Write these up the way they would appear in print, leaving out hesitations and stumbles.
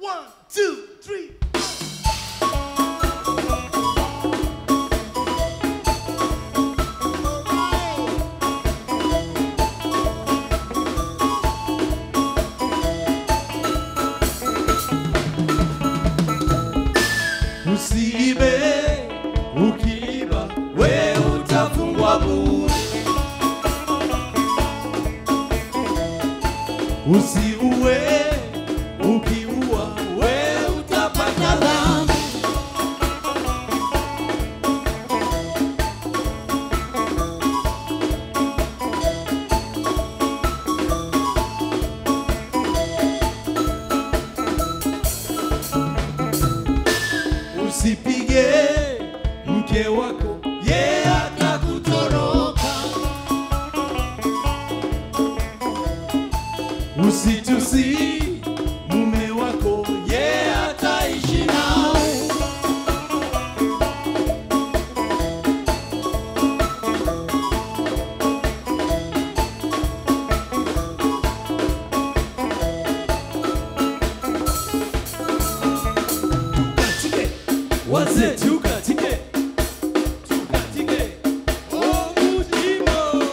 1, 2, 3. Usiibe, ukiiba we utafungwa bure. Usiue, ukiua we utapata dhambi. Usipige mke wako, ye atakutoroka. Usitusi mume wako, ye ataishi nawe. Tukatike, wazee tukatike. Tukatike, oh mujimo.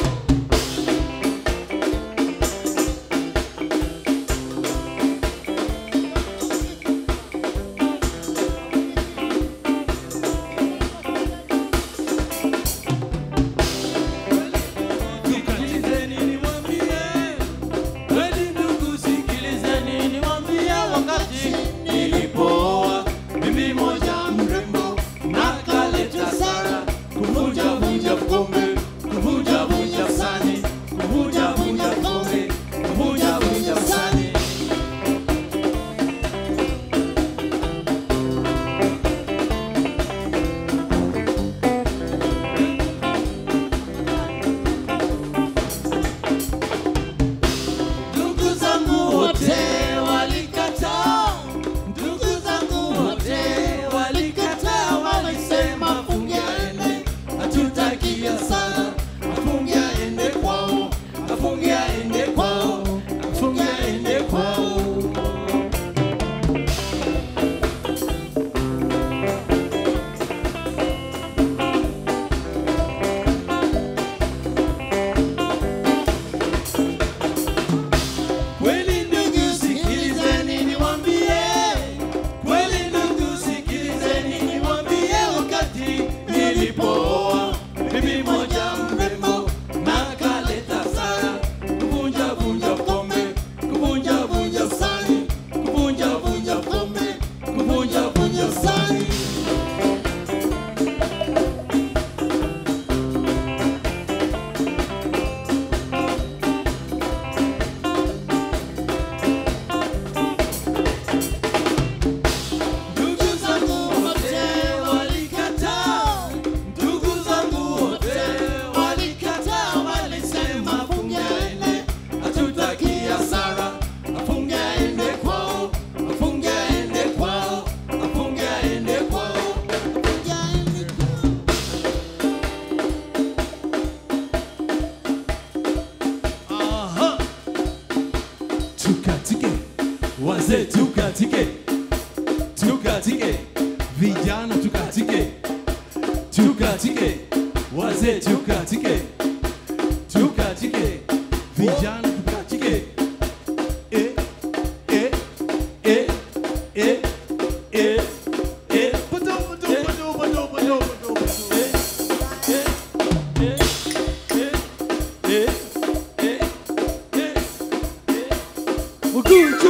Tukatike, wazee tukatike. Tukatike, vijana tukatike. Tukatike, wazee tukatike. Tukatike, vijana tukatike. Eh, eh, eh, eh, eh, eh. Bado, bado, bado, bado, bado, bado. Eh, eh, eh, eh, eh, eh, eh. Mukuchu.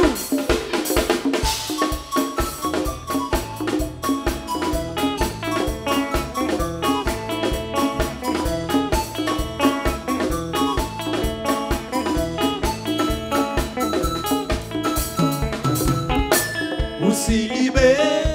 Usiibe